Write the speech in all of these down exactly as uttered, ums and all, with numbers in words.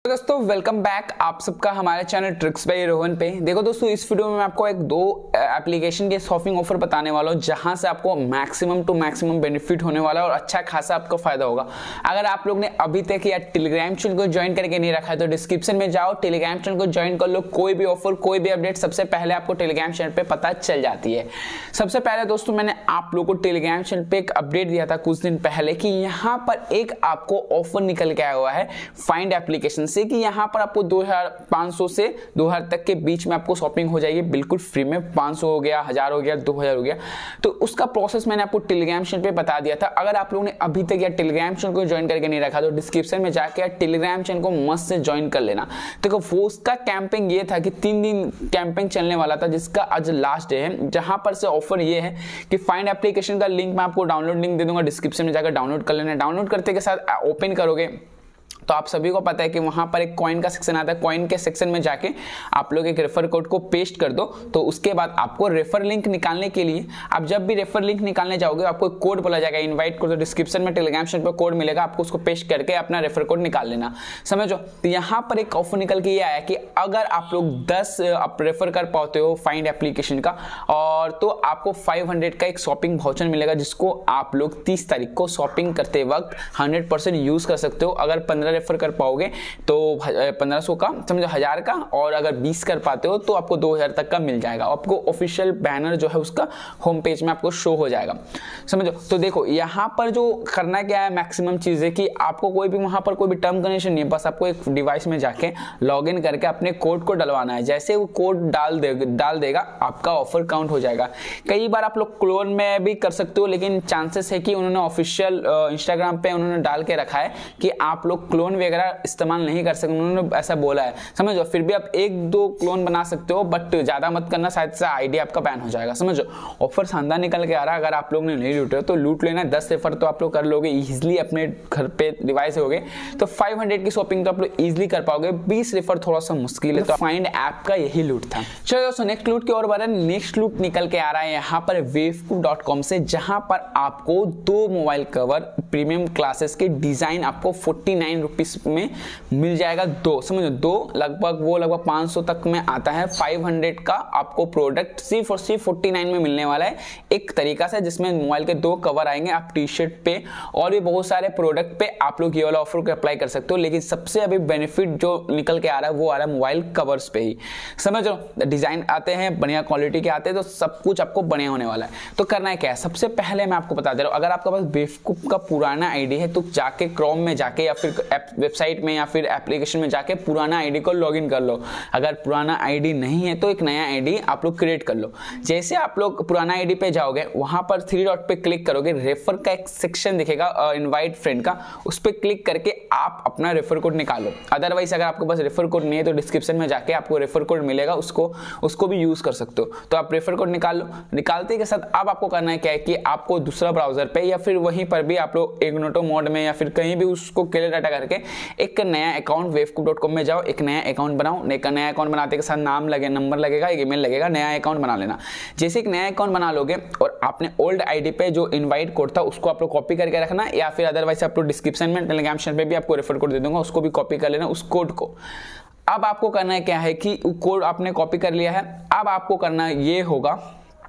दोस्तों welcome back आप सबका हमारे चैनल ट्रिक्स बाय रोहन पे। देखो दोस्तों, इस वीडियो में मैं आपको एक दो एप्लीकेशन के शॉपिंग ऑफर बताने वाला हूँ जहां से आपको मैक्सिमम टू मैक्सिमम बेनिफिट होने वाला है और अच्छा खासा आपको फायदा होगा। अगर आप लोग ने अभी तक या टेलीग्राम चैनल को ज्वाइन करके नहीं रखा है तो डिस्क्रिप्शन में जाओ, टेलीग्राम चैनल को ज्वाइन कर लो। कोई भी ऑफर कोई भी अपडेट सबसे पहले आपको टेलीग्राम चैनल पे पता चल जाती है। सबसे पहले दोस्तों, मैंने आप लोगों को टेलीग्राम चैनल पे एक अपडेट दिया था कुछ दिन पहले कि यहाँ पर एक आपको ऑफर निकल के आया हुआ है फाइंड एप्लीकेशन से कि यहाँ पर आपको दो हज़ार पाँच सौ से दो हज़ार तक के बीच में आपको शॉपिंग हो जाएगी बिल्कुल फ्री में। पाँच सौ हो गया, हजार हो गया, दो हज़ार हो गया। तो उसका प्रोसेस मैंने आपको टेलीग्राम चैनल पे बता दिया था। अगर आप लोगों ने अभी तक या टेलीग्राम चैनल को ज्वाइन करके नहीं रखा तो डिस्क्रिप्शन में जाके या टेलीग्राम चैनल को मस्त से ज्वाइन कर लेना। देखो वो उसका कैंपेन ये था कि तीन दिन कैंपेन चलने वाला था जिसका आज लास्ट डे है। जहां पर से ऑफर ये है कि फाइंड एप्लीकेशन का लिंक मैं आपको डाउनलोड लिंक दे दूंगा, डिस्क्रिप्शन में जाकर डाउनलोड कर लेना। डाउनलोड करते के साथ ओपन करोगे तो आप सभी को पता है कि वहां पर एक कॉइन का सेक्शन आता है। कॉइन के सेक्शन में जाके आप लोग एक रेफर कोड को पेस्ट कर दो। तो उसके बाद आपको रेफर लिंक निकालने के लिए, आप जब भी रेफर लिंक निकालने जाओगे आपको एक कोड बोला जाएगा इनवाइट कोड। तो डिस्क्रिप्शन में टेलीग्राम चैनल पर कोड मिलेगा, आपको उसको पेस्ट करके अपना रेफर कोड निकाल लेना। समझो, तो यहाँ पर एक ऑफर निकल के ये आया कि अगर आप लोग दस आप रेफर कर पाते हो फाइंड एप्लीकेशन का और तो आपको पाँच सौ का एक शॉपिंग वाउचर मिलेगा जिसको आप लोग तीस तारीख को शॉपिंग करते वक्त हंड्रेड परसेंट यूज कर सकते हो। अगर पंद्रह रेफर कर पाओगे तो पंद्रह सौ का, समझो हजार का, और अगर बीस कर पाते हो तो आपको दो हज़ार तक का मिल जाएगा। आपको ऑफिशियल बैनर जो है उसका होम पेज में आपको शो हो जाएगा। समझो, तो देखो यहाँ पर जो करना क्या है, मैक्सिमम चीज है कि आपको कोई भी वहां पर कोई भी टर्म कंडीशन नहीं है, बस आपको एक डिवाइस में जाके लॉग इन करके अपने कोड को डलवाना है। जैसे वो कोड डाल दे डाल देगा आपका ऑफर काउंट हो जाएगा। कई बार आप लोग क्लोन में भी कर सकते हो, लेकिन चांसेस है कि उन्होंने ऑफिशियल इंस्टाग्राम पे उन्होंने डाल के रखा है कि आप लोग क्लोन वगैरह इस्तेमाल नहीं कर सकते, उन्होंने ऐसा बोला है। समझो, फिर भी आप एक दो क्लोन बना सकते हो बट ज्यादा मत करना, शायद से आईडी आपका बैन हो जाएगा। समझो, ऑफर शानदार निकल के आ रहा है। अगर आप लोग ने नहीं लूटे तो लूट लेना। दस रेफर तो आप लोग कर लोगे इजीली, अपने घर पे डिवाइस होगे तो पाँच सौ की शॉपिंग तो आप लोग इजीली कर पाओगे। बीस रेफर थोड़ा सा मुश्किल है। तो फाइंड ऐप का यही लूट था। चलो दोस्तों, नेक्स्ट लूट की ओर बढ़े। नेक्स्ट लूट निकल के आ रहा है यहाँ पर वेवकूफ डॉट कॉम से, जहां पर आपको दो मोबाइल कवर प्रीमियम क्लासेस के डिजाइन आपको फोर्टी नाइन रुपीज में मिल जाएगा। दो, समझो, दो लगभग वो लगभग पाँच सौ तक में आता है। पाँच सौ का आपको प्रोडक्ट सिर्फ और सिर्फ उनचास में मिलने वाला है एक तरीका से, जिसमें मोबाइल के दो कवर आएंगे। आप टी शर्ट पे और भी बहुत सारे प्रोडक्ट पे आप लोग ये वाला ऑफर को अप्लाई कर सकते हो। लेकिन सबसे अभी बेनिफिट जो निकल के आ रहा है वो आ रहा है मोबाइल कवर्स पे ही। समझो, डिजाइन आते हैं बढ़िया क्वालिटी के आते हैं तो सब कुछ आपको बढ़िया होने वाला है। तो करना है क्या है, सबसे पहले मैं आपको बता दे रहा हूँ, अगर आपके पास बेवकूफ का पुराना आईडी है तो जाके क्रोम में जाके या फिर वेबसाइट में या फिर एप्लीकेशन में जाके पुराना आईडी को लॉगिन कर लो। अगर पुराना आईडी नहीं है तो एक नया आईडी आप लोग क्रिएट कर लो। जैसे आप लोग पुराना आईडी पे जाओगे, वहां पर थ्री डॉट पे क्लिक करोगे, रेफर का एक सेक्शन दिखेगा इनवाइट फ्रेंड का, उस पर क्लिक करके आप अपना रेफर कोड निकालो। अदरवाइज अगर आपके पास रेफर कोड नहीं है तो डिस्क्रिप्शन में जाके आपको रेफर कोड मिलेगा, उसको उसको भी यूज कर सकते हो। तो आप रेफर कोड निकाल लो। निकालते के साथ अब आपको करना है क्या है कि आपको दूसरा ब्राउजर पे या फिर वहीं पर भी आप लोग इग्नोटो मोड में या फिर कहीं भी उसको क्लियर डाटा करके एक नया अकाउंट वेवकूफ डॉट कॉम में जाओ, एक नया अकाउंट बनाओ। एक नया अकाउंट बनाते के साथ नाम लगे, नंबर लगेगा, एक ईमेल लगेगा, नया अकाउंट बना लेना। जैसे एक नया अकाउंट बना लोगे और आपने ओल्ड आईडी पे जो इनवाइट कोड था उसको आप लोग कॉपी करके रखना, या फिर अदरवाइज आप लोग डिस्क्रिप्शन में टेलीग्राम चैनल पे भी आपको रेफर कोड दे दूंगा, उसको भी कॉपी कर लेना उस कोड को। अब आपको करना है क्या है कि कोड आपने कॉपी कर लिया है, अब आपको करना ये होगा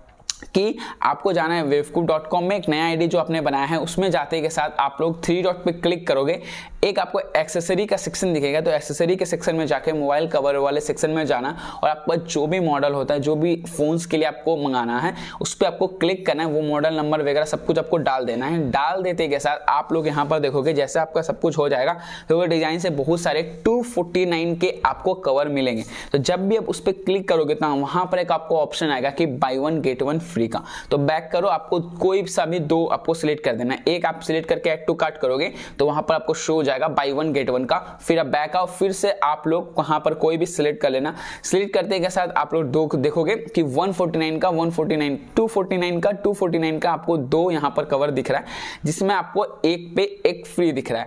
कि आपको जाना है वेवकूफ डॉट कॉम में, एक नया आईडी जो आपने बनाया है उसमें जाते के साथ आप लोग थ्री डॉट पे क्लिक करोगे, एक आपको एक्सेसरी का सेक्शन दिखेगा। तो एक्सेसरी के सेक्शन में जाके मोबाइल कवर वाले सेक्शन में जाना और आपका जो भी मॉडल होता है, जो भी फोन्स के लिए आपको मंगाना है, उस पर आपको क्लिक करना है। वो मॉडल नंबर वगैरह सब कुछ आपको डाल देना है। डाल देते के साथ आप लोग यहाँ पर देखोगे जैसे आपका सब कुछ हो जाएगा तो वो डिजाइन से बहुत सारे दो सौ उनचास के आपको कवर मिलेंगे। तो जब भी आप उस पर क्लिक करोगे तो वहां पर एक आपको ऑप्शन आएगा कि buy one get one free का। तो बैक करो, आपको कोई सा भी दो आपको सिलेक्ट कर देना है। एक आप सिलेक्ट करके ऐड टू कार्ट करोगे तो वहां पर आपको शो हो जाएगा बाय वन गेट वन का। फिर आप बैक आओ, फिर से आप लोग वहां पर कोई भी सिलेक्ट कर लेना। सिलेक्ट करते के साथ आप लोग दो देखोगे कि एक सौ उनचास का एक सौ उनचास, दो सौ उनचास का दो सौ उनचास का आपको दो यहां पर कवर दिख रहा है, जिसमें आपको एक पे एक फ्री दिख रहा है।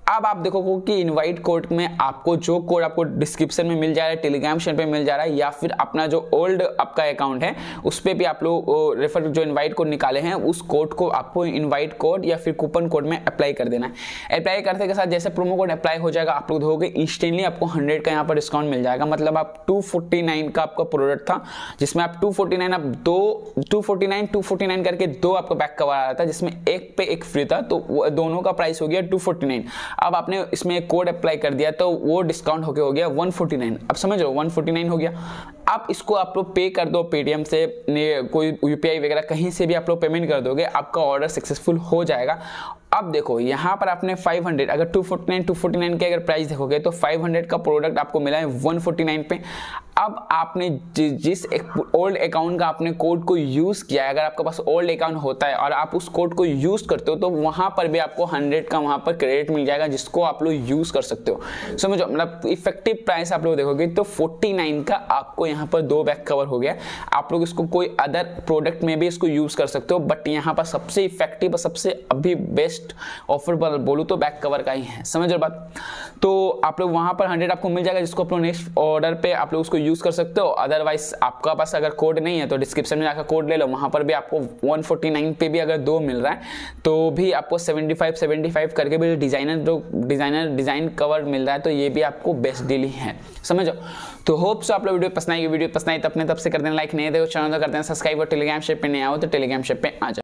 अब आप देखोगे कि इनवाइट कोड में आपको जो कोड आपको डिस्क्रिप्शन में मिल जा रहा है, टेलीग्राम चैनल पे मिल जा रहा है, या फिर अपना जो ओल्ड आपका अकाउंट है उस पर भी आप लोग रेफर जो इनवाइट कोड निकाले हैं उस कोड को आपको इनवाइट कोड या फिर कूपन कोड में अप्लाई कर देना है। अप्लाई करने के साथ जैसे प्रोमो कोड अप्लाई हो जाएगा, आप लोग देखोगे इंस्टेंटली आपको हंड्रेड का यहाँ पर डिस्काउंट मिल जाएगा। मतलब आप टू फोर्टी नाइन का आपका प्रोडक्ट था जिसमें आप टू फोर्टी नाइन, आप दो two forty nine two forty nine करके दो आपका बैक कवर आ रहा था जिसमें एक पे एक फ्री था, तो दोनों का प्राइस हो गया टू फोर्टी नाइन। अब आपने इसमें कोड अप्लाई कर दिया तो वो डिस्काउंट होके हो गया वन फोर्टी नाइन। अब समझ लो वन फोर्टी नाइन हो गया। आप इसको आप लोग पे कर दो पेटीएम से, कोई यूपीआई वगैरह कहीं से भी आप लोग पेमेंट कर दोगे, आपका ऑर्डर सक्सेसफुल हो जाएगा। अब देखो यहाँ पर आपने फाइव हंड्रेड, अगर two forty nine two forty nine के अगर प्राइस देखोगे तो फाइव हंड्रेड का प्रोडक्ट आपको मिला है वन फोर्टी नाइन पे। अब आपने जि, जिस एक ओल्ड अकाउंट का आपने कोड को यूज़ किया है, अगर आपके पास ओल्ड अकाउंट होता है और आप उस कोड को यूज़ करते हो तो वहाँ पर भी आपको हंड्रेड का वहाँ पर क्रेडिट मिल जाएगा जिसको आप लोग यूज़ कर सकते हो। समझो, मतलब इफेक्टिव प्राइस आप लोग देखोगे तो फोर्टी नाइन का आपको यहाँ पर दो बैक कवर हो गया। आप लोग इसको कोई अदर प्रोडक्ट में भी इसको यूज़ कर सकते हो, बट यहाँ पर सबसे इफेक्टिव और सबसे अभी बेस्ट ऑफर बोलूँ तो बैक कवर का ही है। समझ लो बात। तो आप लोग वहाँ पर हंड्रेड आपको मिल जाएगा जिसको आप लोग नेक्स्ट ऑर्डर पे आप लोग उसको यूज़ कर सकते हो। अदरवाइज आपका पास अगर कोड नहीं है तो डिस्क्रिप्शन में जाकर कोड ले लो, वहाँ पर भी आपको वन फोर्टी नाइन पे भी अगर दो मिल रहा है तो भी आपको सेवेंटी फाइव सेवेंटी फाइव करके भी डिजाइनर जो डिजाइनर डिजाइन कवर मिल रहा है, तो ये भी आपको बेस्ट डील ही है। समझो। तो होप सो आप लोग वीडियो पसंद आएगी। वीडियो पसंद आई तो अपने तब से कर देना लाइक, नहीं तो चैनल तो कर देना सब्सक्राइब, और टेलीग्राम शेप पे नहीं आओ तो टेलीग्राम शेप पे आ जाओ।